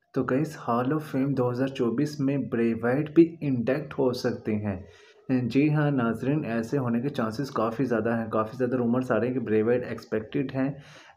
तो guys hall of fame 2024 में Bray Wyatt भी इंडक्ट हो सकते हैं। जी हाँ नाजरीन, ऐसे होने के चांसेस काफ़ी ज़्यादा हैं। काफ़ी ज़्यादा रूमर्स आ रहे हैं कि ब्रे वाइट एक्सपेक्टेड हैं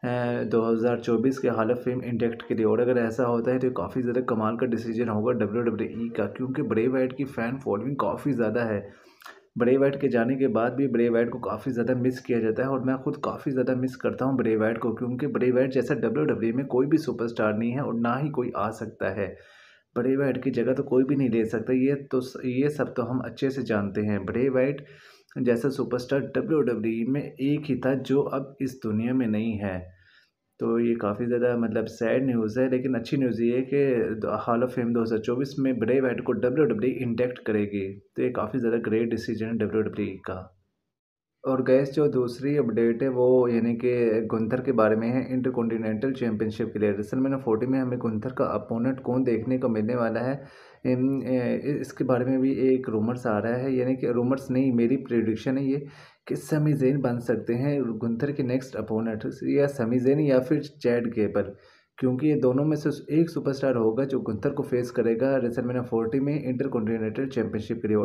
2024 के हॉल ऑफ फेम इंडक्ट के लिए। और अगर ऐसा होता है तो काफ़ी ज़्यादा कमाल का डिसीजन होगा WWE का, क्योंकि ब्रे वाइट की फ़ैन फॉलोइंग काफ़ी ज़्यादा है। ब्रे वाइट के जाने के बाद भी ब्रे वाइट को काफ़ी ज़्यादा मिस किया जाता है, और मैं खुद काफ़ी ज़्यादा मिस करता हूँ ब्रे वाइट को, क्योंकि ब्रे वाइट जैसा WWE में कोई भी सुपरस्टार नहीं है और ना ही कोई आ सकता है। ब्रे वाइट की जगह तो कोई भी नहीं ले सकता, ये सब तो हम अच्छे से जानते हैं। ब्रे वाइट जैसा सुपरस्टार WWE में एक ही था जो अब इस दुनिया में नहीं है। तो ये काफ़ी ज़्यादा मतलब सैड न्यूज़ है, लेकिन अच्छी न्यूज़ ये है कि द हॉल ऑफ फेम 2024 में ब्रे वाइट को WWE इंडक्ट करेगी। तो ये काफ़ी ज़्यादा ग्रेट डिसीजन है WWE का। और गैस जो दूसरी अपडेट है वो यानी कि गुंथर के बारे में है, इंटरकॉन्टिनेंटल चैंपियनशिप के लिए रेसलमेनिया 40 में हमें गुंथर का अपोनेंट कौन देखने को मिलने वाला है। इसके बारे में भी एक रूमर्स आ रहा है, यानी कि रूमर्स नहीं, मेरी प्रेडिक्शन है ये कि समी ज़ेन बन सकते हैं गुंथर के नेक्स्ट अपोनेंट, या समी ज़ेन या फिर चैड गेबल, क्योंकि ये दोनों में से एक सुपरस्टार होगा जो गुंथर को फेस करेगा रेसलमेनिया 40 में इंटरकॉन्टिनेंटल चैंपियनशिप के लिए।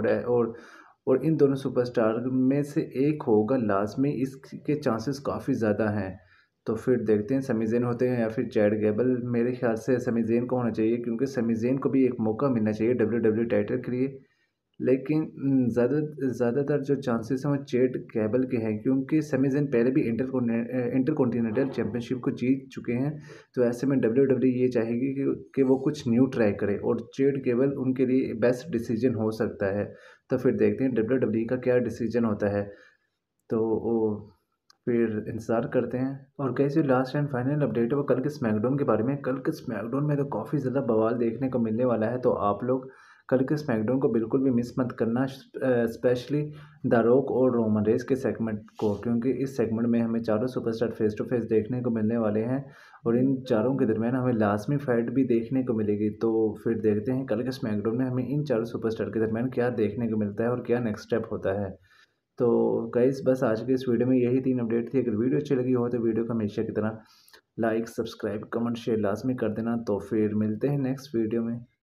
और इन दोनों सुपरस्टार में से एक होगा लाज़मी, इसके चांसेस काफ़ी ज़्यादा हैं। तो फिर देखते हैं समी ज़ेन होते हैं या फिर चैड गैबल। मेरे ख़्याल से समी ज़ेन को होना चाहिए, क्योंकि समी ज़ेन को भी एक मौका मिलना चाहिए WWE टाइटल के लिए। लेकिन ज़्यादातर जो चांसेस हैं वो चैड गैबल के हैं, क्योंकि समी ज़ेन पहले भी इंटरकॉन्टिनेंटल चैंपियनशिप को जीत चुके हैं। तो ऐसे में WWE ये चाहेगी कि वो कुछ न्यू ट्राई करे, और चैड गैबल उनके लिए बेस्ट डिसीजन हो सकता है। तो फिर देखते हैं WWE का क्या डिसीजन होता है। तो वो फिर इंतज़ार करते हैं। और कैसे लास्ट एंड फाइनल अपडेट है वो कल के स्मैकडाउन के बारे में। कल के स्मैकडाउन में तो काफ़ी ज़्यादा बवाल देखने को मिलने वाला है, तो आप लोग कल के स्मैकडाउन को बिल्कुल भी मिस मत करना, स्पेशली द रॉक और रोमन रेस के सेगमेंट को, क्योंकि इस सेगमेंट में हमें चारों सुपरस्टार फेस टू फेस देखने को मिलने वाले हैं, और इन चारों के दरमियान हमें लाजमी फाइट भी देखने को मिलेगी। तो फिर देखते हैं कल के स्मैकडाउन में हमें इन चारों सुपरस्टार के दरमियान क्या देखने को मिलता है और क्या नेक्स्ट स्टेप होता है। तो गाइस बस आज के इस वीडियो में यही 3 अपडेट थी। अगर वीडियो अच्छी लगी हो तो वीडियो को हमेशा की तरह लाइक, सब्सक्राइब, कमेंट, शेयर लाज़मी कर देना। तो फिर मिलते हैं नेक्स्ट वीडियो में।